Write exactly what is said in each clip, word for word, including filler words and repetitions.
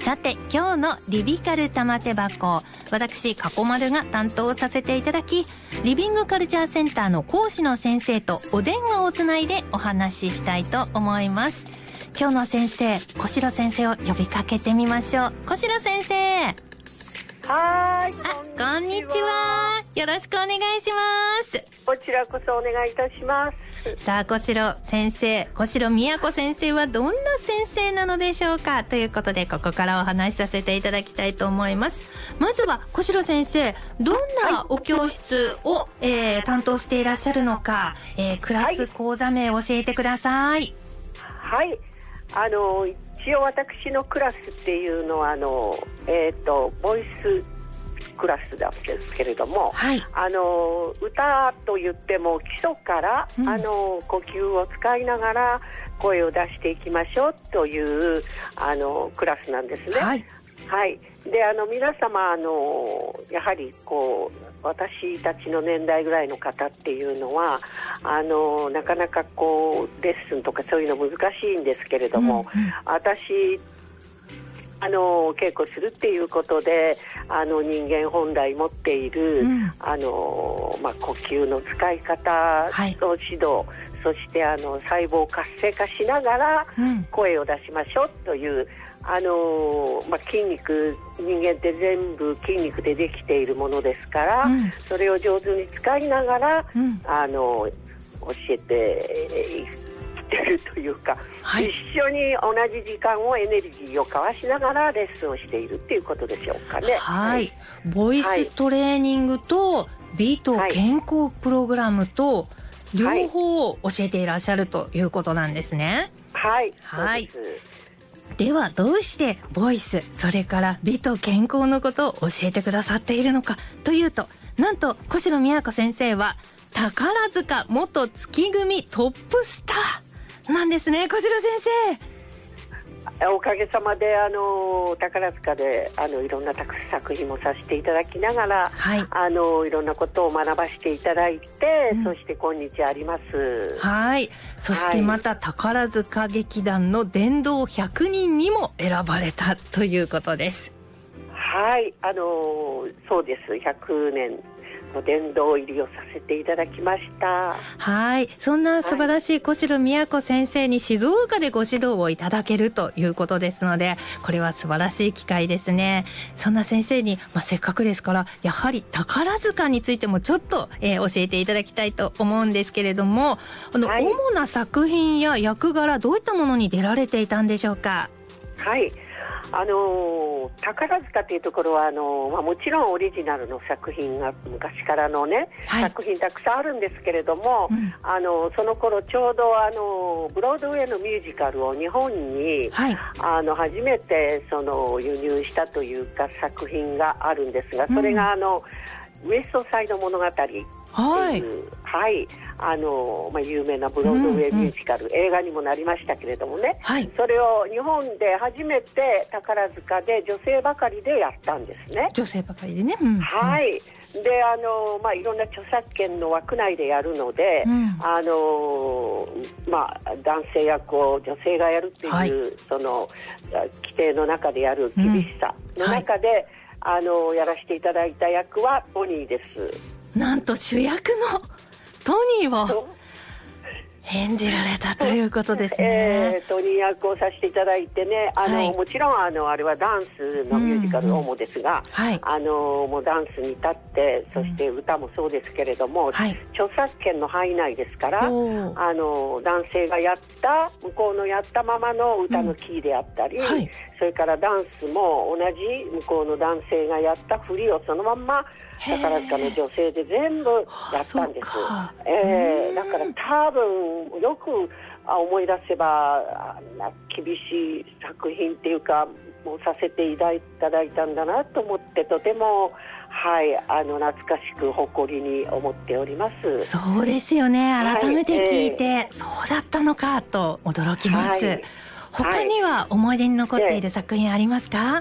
さて今日のリビカル玉手箱、私加古丸が担当させていただき、リビングカルチャーセンターの講師の先生とお電話をつないでお話ししたいと思います。今日の先生、小代先生を呼びかけてみましょう。小代先生。 はーい、 あ、こんにちは。よろしくお願いします。 こちらこそお願いいたします。 さあ小代先生、小代都先生はどんな先生なのでしょうかということで、ここからお話しさせていただきたいと思います。まずは小代先生、どんなお教室を、はい、えー、担当していらっしゃるのか、えー、クラス講座名を教えてください。 はい、あの一応私のクラスっていうのはあの、えーと、ボイスクラスなんですけれども、はい、あの歌と言っても基礎から、うん、あの呼吸を使いながら声を出していきましょうというあのクラスなんですね。はい、はい、であの皆様あのやはりこう私たちの年代ぐらいの方っていうのはあのなかなかこうレッスンとかそういうの難しいんですけれども、うんうん、私あの稽古するっていうことであの人間本来持っている、うん、あのまあ、呼吸の使い方の指導、はい、そしてあの細胞を活性化しながら声を出しましょうという、うん、あのまあ、筋肉、人間って全部筋肉でできているものですから、うん、それを上手に使いながら、うん、あの教えててるというか、はい、一緒に同じ時間をエネルギーを交わしながらレッスンをしているっていうことでしょうかね。 はい、はい、ボイストレーニングと美と健康プログラムと両方を教えていらっしゃるということなんですね。 はい、 はい、 そうです。 ではどうしてボイス、それから美と健康のことを教えてくださっているのかというと、なんと小代都先生は宝塚元月組トップスターなんですね。小代先生、おかげさまであの宝塚であのいろんな作品もさせていただきながら、はい、あのいろんなことを学ばせていただいて、うん、そして今日あります。 はい、そしてまた宝塚劇団の殿堂ひゃくにんにも選ばれたということです。 はい、あのそうです。ひゃくねんの殿堂入りをさせていただきました。 はい、そんな素晴らしい小代都先生に静岡でご指導をいただけるということですので、これは素晴らしい機会ですね。そんな先生に、まあ、せっかくですからやはり宝塚についてもちょっと、えー、教えていただきたいと思うんですけれども、あの、はい、主な作品や役柄、どういったものに出られていたんでしょうか。 はい、あの宝塚というところはあの、まあ、もちろんオリジナルの作品が昔からのね、はい、作品たくさんあるんですけれども、うん、あのその頃ちょうどあのブロードウェイのミュージカルを日本に、はい、あの初めてその輸入したというか作品があるんですが、それがあの、うん、ウエストサイド物語っていう、はい、はい、あのまあ、有名なブロードウェイミュージカル、うんうん、映画にもなりましたけれどもね、はい、それを日本で初めて宝塚で女性ばかりでやったんですね。 女性ばかりでね、うんうん、 はい、であの、まあ、いろんな著作権の枠内でやるので、うん、あのまあ、男性役を女性がやるっていう、はい、その規定の中でやる厳しさの中で、うん、はい、あのやらせていただいた役はトニーです。 なんと主役のトニーを演じられたということですね。 えー、トニー役をさせていただいてね、あの、はい、もちろんあのあれはダンスのミュージカルの主ですが、うんうん、はい、あのもうダンスに立って、そして歌もそうですけれども、うん、はい、著作権の範囲内ですから、あの男性がやった向こうのやったままの歌のキーであったり、うん、はい、それからダンスも同じ向こうの男性がやった振りをそのまんま宝塚の女性で全部やったんです。えー、だから多分よく思い出せば厳しい作品っていうかもうさせていただいたんだなと思って、とても、はい、あの懐かしく誇りに思っております。 そうですよね、改めて聞いて、はい、えー、そうだったのかと驚きます。はい、他には思い出に残っている作品ありますか？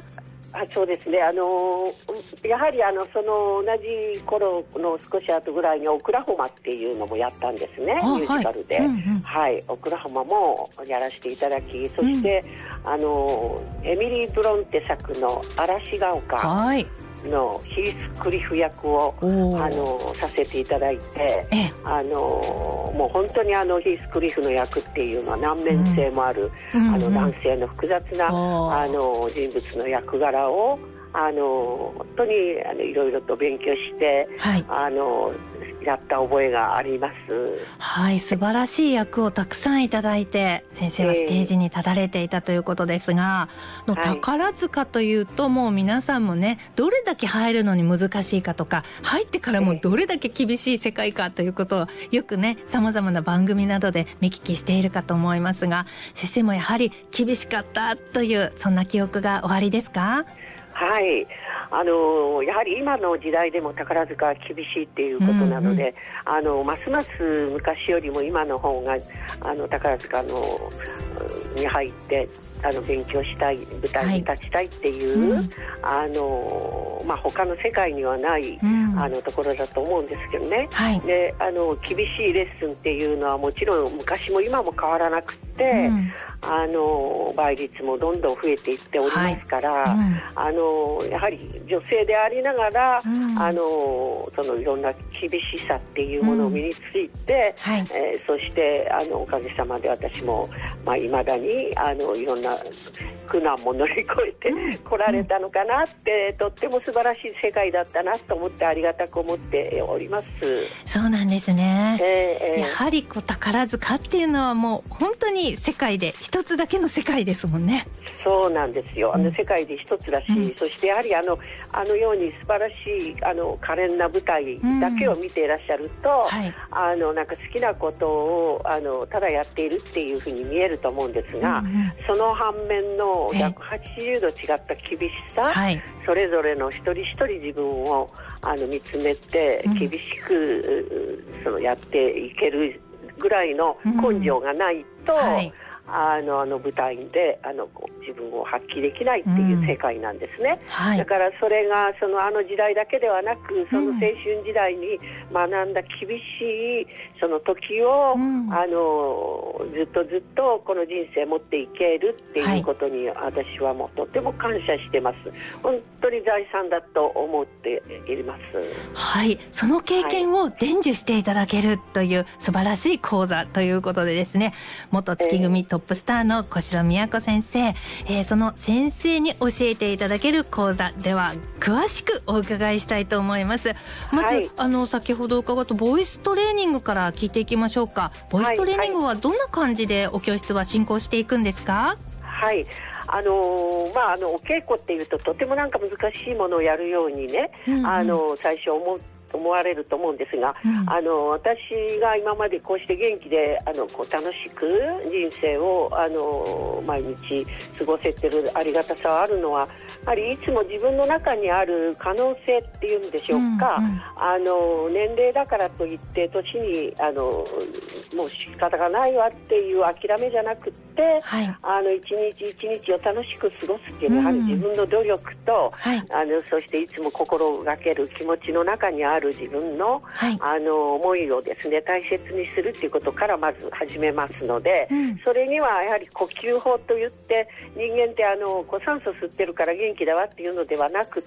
あ、そうですね、あのー、やはりあのその同じ頃の少し後ぐらいにオクラホマっていうのもやったんですね、ミュージカルで、はい、うんうんはい、オクラホマもやらせていただき、そして、うん、あのエミリー・ブロンテ作の嵐が丘のヒース・クリフ役をあのさせていただいて、あのもう本当にあのヒース・クリフの役っていうのは難面性もある、うん、あの男性の複雑な、うん、あの人物の役柄をあの本当にあのいろいろと勉強して、はい、あのやった覚えがあります。 はい、素晴らしい役をたくさんいただいて先生はステージに立たれていたということですが、えー、の宝塚というともう皆さんもねどれだけ入るのに難しいかとか入ってからもどれだけ厳しい世界かということをよくねさまざまな番組などで見聞きしているかと思いますが、先生もやはり厳しかったというそんな記憶がおありですか？ はい、あのやはり今の時代でも宝塚は厳しいっていうことなので、うんうん、あのますます昔よりも今の方があの宝塚のに入ってあの勉強したい、舞台に立ちたいっていう、はいうんあのまあ、他の世界にはない、うん、あのところだと思うんですけどね、はい、であの厳しいレッスンっていうのはもちろん昔も今も変わらなくて、うん、あの倍率もどんどん増えていっておりますから、はいうん、あのやはり女性でありながら、うん、あのそのいろんな厳しさっていうものを身について、うんはいえー、そしてあのおかげさまで私もまあ、未だにあのいろんな苦難も乗り越えて来られたのかなって、うん、とっても素晴らしい世界だったなと思ってありがたく思っております。 そうなんですね、えー、やはりこう宝塚っていうのはもう本当に世界で一つだけの世界ですもんね。 そうなんですよ、あの世界で一つだし、うん、そしてやはりあのあのように素晴らしいあの可憐な舞台だけを見ていらっしゃると、うんはい、あのなんか好きなことをあのただやっているっていうふうに見えると思うんですが、うんうん、その反面のひゃくはちじゅうど違った厳しさ、はい、それぞれの一人一人自分をあの見つめて厳しく、うん、そのやっていけるぐらいの根性がないと、うんはいあのあの舞台であの自分を発揮できないっていう世界なんですね、うんはい、だからそれがそのあの時代だけではなくその青春時代に学んだ厳しいその時を、うん、あのずっとずっとこの人生持っていけるっていうことに私はもうとても感謝してます。本当に財産だと思っています。 はい、その経験を伝授していただけるという素晴らしい講座ということでですね、元月組トップスターの小城都先生、えー、その先生に教えていただける講座では詳しくお伺いしたいと思います。まず、はい、あの先ほど伺ったボイストレーニングから聞いていきましょうか。ボイストレーニングはどんな感じでお教室は進行していくんですか？ はい、あのーまあ、あのお稽古っていうととてもなんか難しいものをやるようにね、うんうん、あの最初思って思われると思うんですが、うん、あの私が今までこうして元気であのこう楽しく人生をあの毎日過ごせてるありがたさはあるのはやはりいつも自分の中にある可能性っていうんでしょうか、うんうん、あの年齢だからといって年にあのもう仕方がないわっていう諦めじゃなくって、はい、あの一日一日を楽しく過ごすっていうのは、うん、やはり自分の努力と、はい、あのそしていつも心がける気持ちの中にあるある自分の、はい、あの思いをですね大切にするということからまず始めますので、うん、それにはやはり呼吸法といって人間ってあのこう酸素吸ってるから元気だわっていうのではなくって、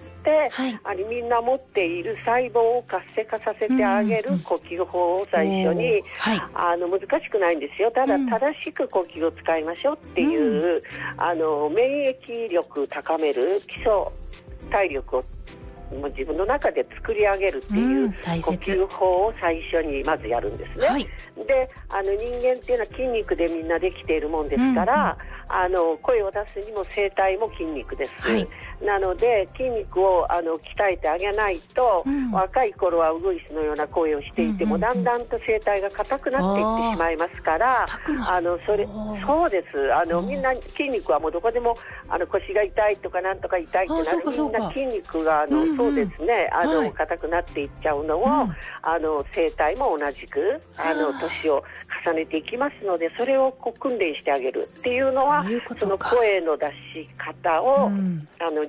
はい、あれみんな持っている細胞を活性化させてあげる呼吸法を最初に、うんはい、あの難しくないんですよ。ただ正しく呼吸を使いましょうっていう、うん、あの免疫力高める基礎体力をもう自分の中で作り上げるっていう呼吸法を最初にまずやるんですね、はい、であの人間っていうのは筋肉でみんなできているもんですから、うんうん、あの声を出すにも声帯も筋肉です、はい、なので筋肉をあの鍛えてあげないと、うん、若い頃はウグイスのような声をしていても、うんうんうん、だんだんと声帯が硬くなっていってしまいますからあのそれそうですあのみんな筋肉はもうどこでもあの腰が痛いとかなんとか痛いってなるみんな筋肉があの、うんそうですねあの、はい、硬くなっていっちゃうのを、うん、あの声帯も同じくあの年を重ねていきますのでそれをこう訓練してあげるっていうのは そ, ういうその声の出し方を、うん、あの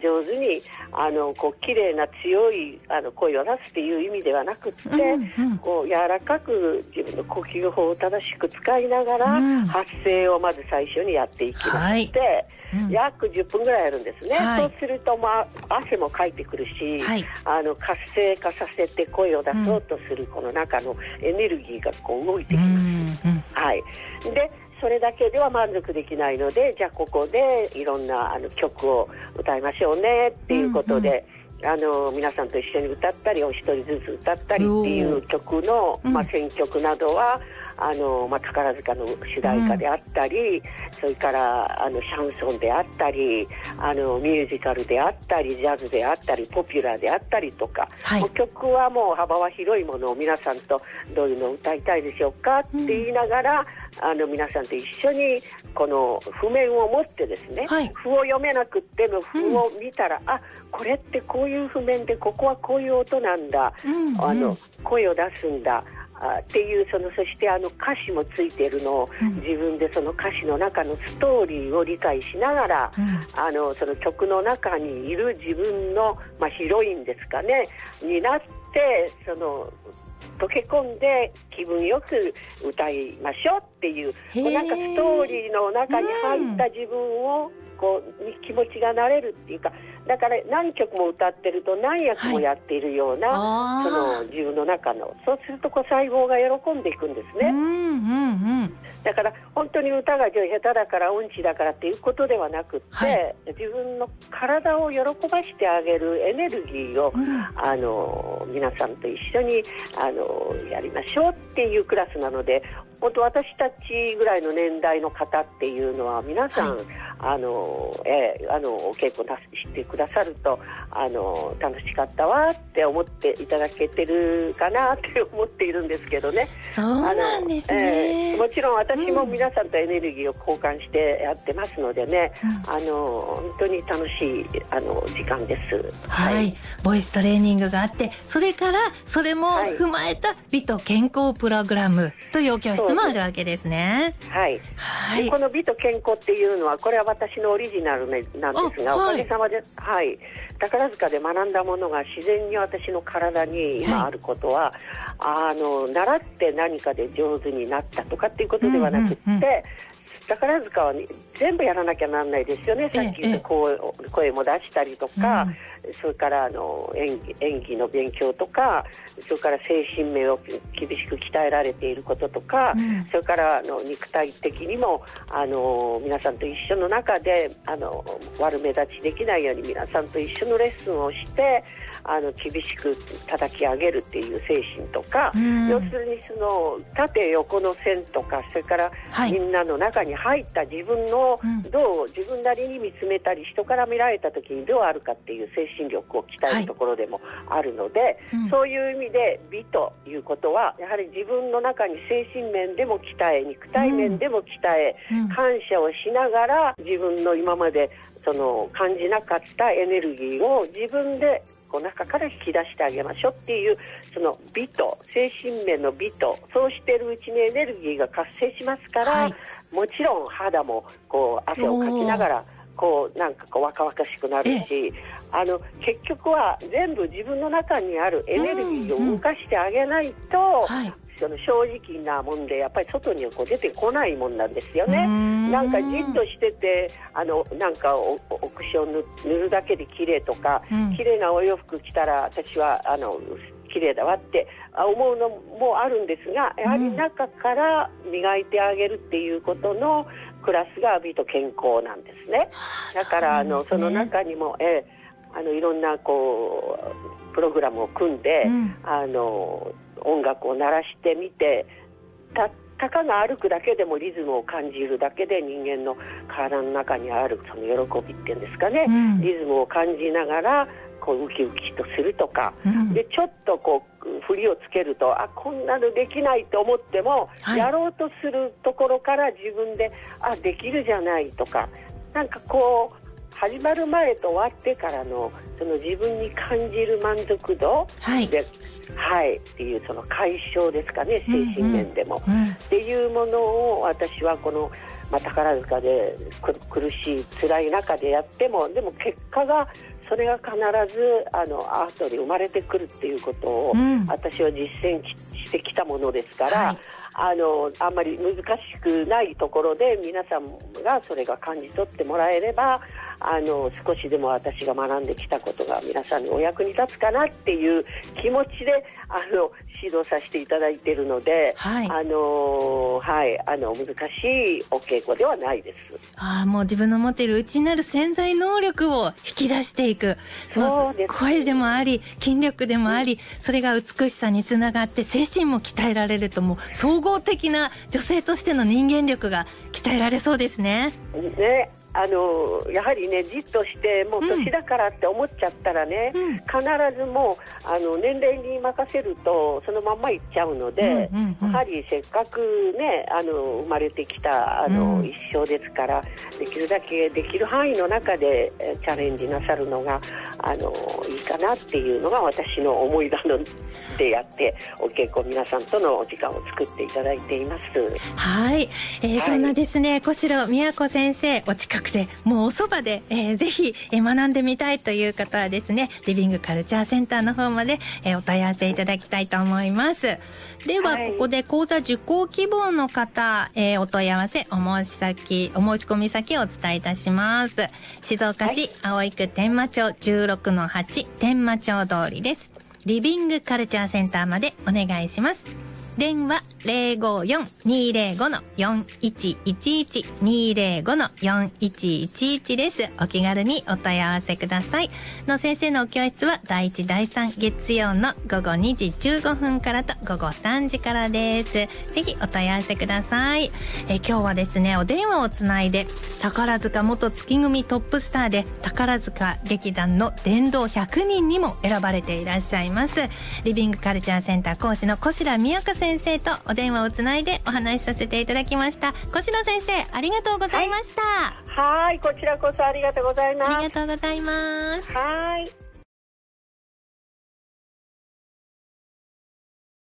上手にあのこう綺麗な強いあの声を出すっていう意味ではなくって、うんうん、こう柔らかく自分の呼吸法を正しく使いながら、うん、発声をまず最初にやっていきまして、はいうん、約じゅっぷんぐらいやるんですね、はい、そうすると、まあ、汗もかいてくるし、はい、あの活性化させて声を出そうとするこの中のエネルギーがこう動いてきます、うんうん、はい、でそれだけでは満足できないので、じゃあここでいろんなあの曲を歌いましょうねっていうことで、うんうん、あの皆さんと一緒に歌ったりお一人ずつ歌ったりっていう曲の、まあ、選曲などはあの、まあ、宝塚の主題歌であったり、うん、それからあのシャンソンであったりあのミュージカルであったりジャズであったりポピュラーであったりとか、はい、もう曲はもう幅は広いものを皆さんとどういうのを歌いたいでしょうかって言いながら、うん、あの皆さんと一緒にこの譜面を持ってですね、はい、譜を読めなくっても譜を見たら、うん、あこれってこういう譜面でここはこういう音なんだ、うんうん、あの声を出すんだっていうそのそしてあの歌詞もついているのを、うん、自分でその歌詞の中のストーリーを理解しながら、うん、あのその曲の中にいる自分の、まあ、ヒロインですかねになってその溶け込んで気分よく歌いましょうっていうなんかストーリーの中に入った自分をこうに気持ちが慣れるっていうかだから何曲も歌ってると何役もやっているような、はい、その自分の中のそうするとこう細胞が喜んでいくんですね、うんうんうん、だから本当に歌が下手だから音痴だからっていうことではなくって、はい、自分の体を喜ばしてあげるエネルギーを、うん、あの皆さんと一緒にあのやりましょうっていうクラスなので本当私たちぐらいの年代の方っていうのは皆さん、はい、あのえー、あのお稽古してくださるとあの楽しかったわって思っていただけてるかなって思っているんですけどね。 そうなんですね、 えー、もちろん私も皆さんとエネルギーを交換してやってますのでね、うん、あの本当に楽しいあの時間です、 はいはい、ボイストレーニングがあってそれからそれも踏まえた美と健康プログラムという教室もあるわけですね。 はい、はい、でこの美と健康っていうのはこれは私のオリジナルなんですが、はい、おかげさまで、はい、宝塚で学んだものが自然に私の体に今あることは、はい、あの習って何かで上手になったとかっていうことではなくって、うんうんうん、宝塚は、ね、全部やらなきゃならないですよね。さっき言った声、声も出したりとか、うん、それからあの 演技、演技の勉強とかそれから精神面を厳しく鍛えられていることとか、うん、それからあの肉体的にもあの皆さんと一緒の中であの悪目立ちできないように皆さんと一緒のレッスンをしてあの厳しく叩き上げるっていう精神とか、うん、要するにその縦横の線とかそれからみんなの中に入った自分のどう自分なりに見つめたり人から見られた時にどうあるかっていう精神力を鍛えるところでもあるので、はいうん、そういう意味で美ということはやはり自分の中に精神面でも鍛え肉体面でも鍛え、うん、感謝をしながら自分の今までその感じなかったエネルギーを自分でこう中から引き出してあげましょうっていうその美と精神面の美とそうしているうちにエネルギーが活性しますから、はい、もちろん肌もこう汗をかきながらこうなんかこう若々しくなるしあの結局は全部自分の中にあるエネルギーを動かしてあげないと、うんうんはいその正直なもんでやっぱり外にこう出てこないもんなんですよね。なんかじっとしててあのなんか お, お口を 塗, 塗るだけで綺麗とか、うん、綺麗なお洋服着たら私はあの綺麗だわって思うのもあるんですがやはり中から磨いてあげるっていうことのクラスが美と健康なんですね。だからあの そ, の中にもえあのいろんなこうプログラムを組んで、うん、あの音楽を鳴らしてみてたたかが歩くだけでもリズムを感じるだけで人間の体の中にあるその喜びっていうんですかね、うん、リズムを感じながらこうウキウキとするとか、うん、でちょっとこう振りをつけるとあこんなのできないと思っても、はい、やろうとするところから自分であできるじゃないとかなんかこう始まる前と終わってからのその自分に感じる満足度で、はいはい、っていうその解消ですかね精神面でも、うんうん、っていうものを私はこの、まあ、宝塚で苦しい辛い中でやってもでも結果がそれが必ずあのアートに生まれてくるっていうことを、うん、私は実践してきたものですから、はい、あのあんまり難しくないところで皆さんがそれが感じ取ってもらえれば、あの少しでも私が学んできたことが皆さんにお役に立つかなっていう気持ちであの指導させていただいているので、はい、あのはい、あの難しいお稽古ではないです。 あ、もう自分の持っている内なる潜在能力を引き出していく。そうです。声でもあり筋力でもあり、うん、それが美しさにつながって精神も鍛えられると、もう総合的な女性としての人間力が鍛えられそうですね。 ね、あのやはりね、じっとしてもう年だからって思っちゃったらね、うん、必ずもうあの年齢に任せるとそのまんまいっちゃうので、うんうんうん、やはりせっかくね、あの生まれてきたあの、うん、一生ですから、できるだけできる範囲の中でチャレンジなさるのがあのいいかなっていうのが私の思いなのでやって、お稽古皆さんとのお時間を作っていただいています。 はい、えーはい、そんなですね、小代宮子先生、お近くでもうおそばで、えー、ぜひ、えー、学んでみたいという方はですね、リビングカルチャーセンターの方まで、えー、お問い合わせいただきたいと思います。では、はい、ここで講座受講希望の方、えー、お問い合わせ、お申し先、お申し込み先をお伝えいたします。静岡市葵区天満町 じゅうろくのはち 天満町通りです。リビングカルチャーセンターまでお願いします。電話 ゼロごよん にゼロご よんいちいちいち にゼロご よんいちいちいち です。お気軽にお問い合わせください。の先生のお教室はだいいちだいさん月曜のごごにじじゅうごふんからとごごさんじからです。ぜひお問い合わせください。え今日はですね、お電話をつないで宝塚元月組トップスターで宝塚劇団の殿堂ひゃくにんにも選ばれていらっしゃいますリビングカルチャーセンター講師の小代宮子先生とお電話をつないでお話しさせていただきました。小代先生、ありがとうございました。 はい、はい、こちらこそありがとうございます。 ありがとうございます。 はい。